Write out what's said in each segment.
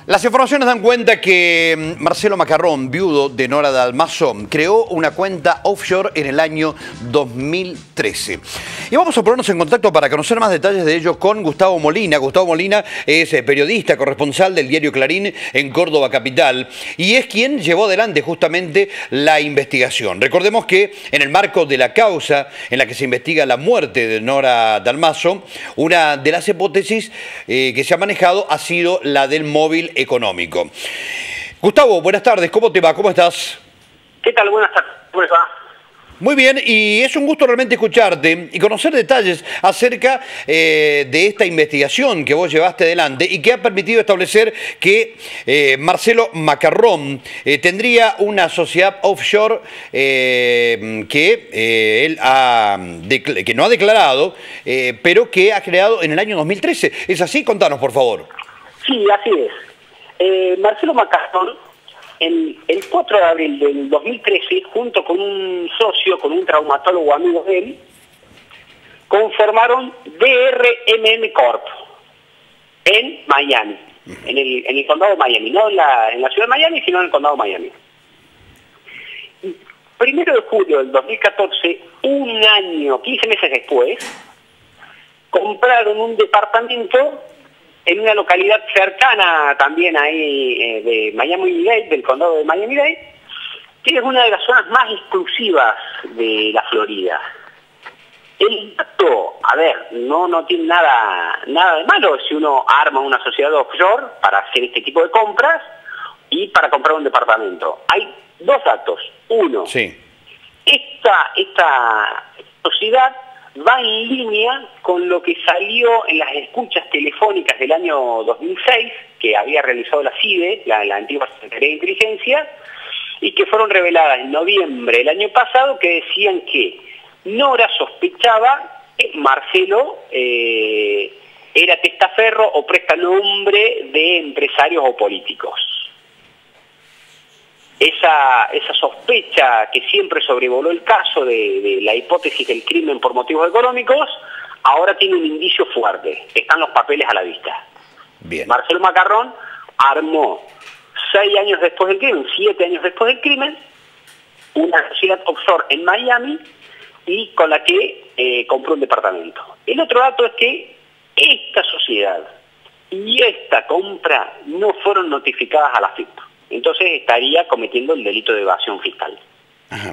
Las informaciones dan cuenta que Marcelo Macarrón, viudo de Nora Dalmazo, creó una cuenta offshore en el año 2013. Y vamos a ponernos en contacto para conocer más detalles de ello con Gustavo Molina. Gustavo Molina es periodista, corresponsal del diario Clarín en Córdoba capital y es quien llevó adelante justamente la investigación. Recordemos que en el marco de la causa en la que se investiga la muerte de Nora Dalmazo, una de las hipótesis que se ha manejado ha sido la del móvil económico. Gustavo, buenas tardes, ¿cómo te va? ¿Cómo estás? ¿Qué tal? Buenas tardes, ¿cómo les va? Muy bien, y es un gusto realmente escucharte y conocer detalles acerca de esta investigación que vos llevaste adelante y que ha permitido establecer que Marcelo Macarrón tendría una sociedad offshore que él que no ha declarado, pero que ha creado en el año 2013. ¿Es así? Contanos, por favor. Sí, así es. Marcelo Macarrón, el 4 de abril del 2013, junto con un socio, con un traumatólogo amigo de él, conformaron DRMM Corp en Miami, en el condado de Miami, no en la ciudad de Miami, sino en el condado de Miami. 1 de julio del 2014, un año, 15 meses después, compraron un departamento en una localidad cercana también ahí de Miami-Dade, del condado de Miami-Dade, que es una de las zonas más exclusivas de la Florida. El dato, a ver, no tiene nada de malo si uno arma una sociedad offshore para hacer este tipo de compras y para comprar un departamento. Hay dos datos. Uno, sí. Esta sociedad va en línea con lo que salió en las escuchas telefónicas del año 2006, que había realizado la CIDE, la antigua Secretaría de Inteligencia, y que fueron reveladas en noviembre del año pasado, que decían que Nora sospechaba que Marcelo era testaferro o prestanombre de empresarios o políticos. Esa sospecha que siempre sobrevoló el caso de la hipótesis del crimen por motivos económicos, ahora tiene un indicio fuerte. Están los papeles a la vista. Bien. Marcelo Macarrón armó 6 años después del crimen, 7 años después del crimen, una sociedad offshore en Miami y con la que compró un departamento. El otro dato es que esta sociedad y esta compra no fueron notificadas a la FIP. Entonces estaría cometiendo el delito de evasión fiscal. Ajá.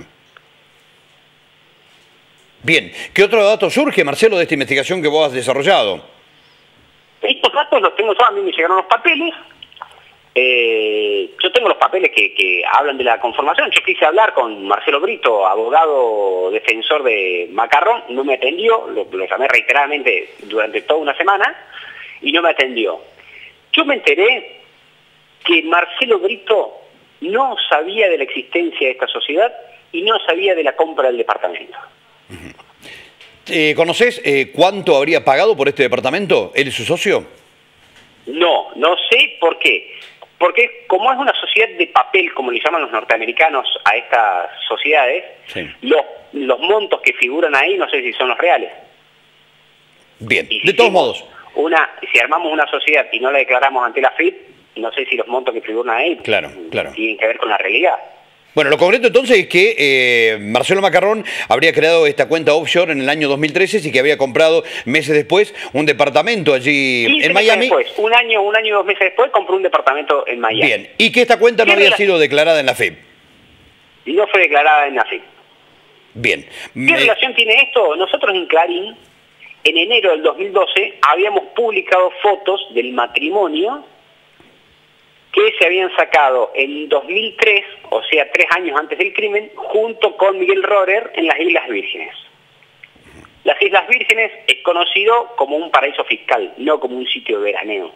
Bien, ¿qué otro dato surge, Marcelo, de esta investigación que vos has desarrollado? Estos datos los tengo yo, a mí me llegaron los papeles. Yo tengo los papeles que hablan de la conformación. Yo quise hablar con Marcelo Brito, abogado defensor de Macarrón, no me atendió, lo llamé reiteradamente durante toda una semana y no me atendió. Yo me enteré que Marcelo Brito no sabía de la existencia de esta sociedad y no sabía de la compra del departamento. ¿Conocés cuánto habría pagado por este departamento, él y su socio? No sé por qué. Porque como es una sociedad de papel, como le llaman los norteamericanos a estas sociedades, sí, los montos que figuran ahí no sé si son los reales. Bien, de todos modos. Si armamos una sociedad y no la declaramos ante la FIP, no sé si los montos que figuran ahí claro. tienen que ver con la realidad. Bueno, lo concreto entonces es que Marcelo Macarrón habría creado esta cuenta offshore en el año 2013 y que había comprado meses después un departamento allí en Miami. Después, un año y 2 meses después compró un departamento en Miami. Bien, y que esta cuenta no había sido declarada en la FIP. Y no fue declarada en la FIP. Bien. ¿Qué relación tiene esto? Nosotros en Clarín, en enero del 2012, habíamos publicado fotos del matrimonio que se habían sacado en 2003, o sea, 3 años antes del crimen, junto con Miguel Rohrer en las Islas Vírgenes. Las Islas Vírgenes es conocido como un paraíso fiscal, no como un sitio de veraneo.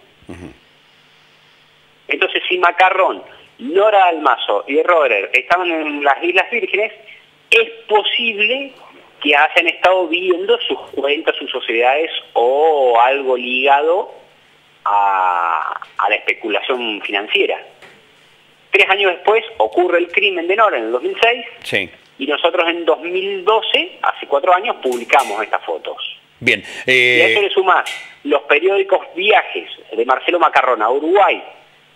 Entonces, si Macarrón, Nora Dalmazo y Rohrer estaban en las Islas Vírgenes, es posible que hayan estado viendo sus cuentas, sus sociedades o algo ligado a la especulación financiera. 3 años después ocurre el crimen de Nora en el 2006, sí, y nosotros en 2012, hace 4 años, publicamos estas fotos. Bien. Y a eso le sumás los periódicos viajes de Marcelo Macarrón a Uruguay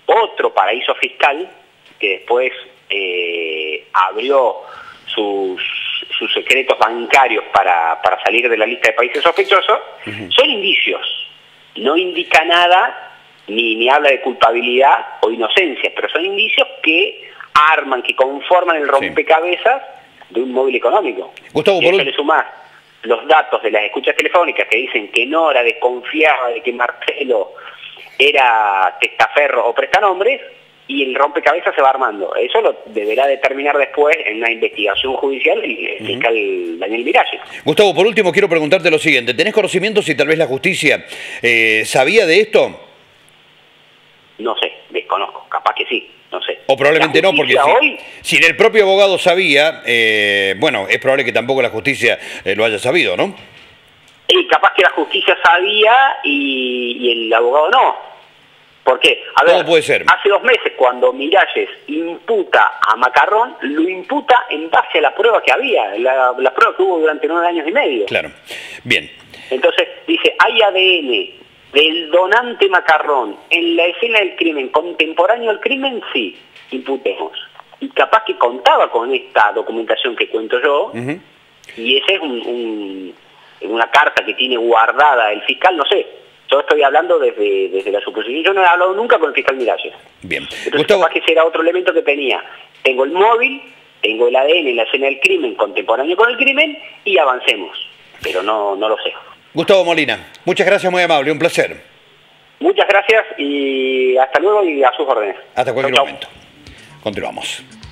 otro paraíso fiscal que después abrió sus secretos bancarios para salir de la lista de países sospechosos, son indicios. No indica nada, ni habla de culpabilidad o inocencia, pero son indicios que arman, que conforman el rompecabezas de un móvil económico. Gustavo, y a eso le sumás los datos de las escuchas telefónicas que dicen que Nora desconfiaba de que Marcelo era testaferro o prestanombres, y el rompecabezas se va armando. Eso lo deberá determinar después en una investigación judicial el fiscal Daniel Miralles. Gustavo, por último quiero preguntarte lo siguiente. ¿Tenés conocimiento si tal vez la justicia sabía de esto? No sé, desconozco, capaz que sí, no sé. O probablemente no, porque si el propio abogado sabía, bueno, es probable que tampoco la justicia lo haya sabido, ¿no? Y capaz que la justicia sabía y el abogado no. Porque, a ver, puede ser? Hace 2 meses cuando Miralles imputa a Macarrón, lo imputa en base a la prueba que había, la prueba que hubo durante 9 años y medio. Claro, bien. Entonces dice, hay ADN del donante Macarrón en la escena del crimen, contemporáneo al crimen, sí, imputemos. Y capaz que contaba con esta documentación que cuento yo, y esa es una carta que tiene guardada el fiscal, no sé. Yo estoy hablando desde la suposición. Yo no he hablado nunca con el fiscal Miralles. Bien. Entonces, Gustavo, capaz que ese era otro elemento que tenía. Tengo el móvil, tengo el ADN en la escena del crimen, contemporáneo con el crimen, y avancemos. Pero no lo sé. Gustavo Molina, muchas gracias, muy amable, un placer. Muchas gracias y hasta luego y a sus órdenes. Hasta cualquier Chau, momento. Continuamos.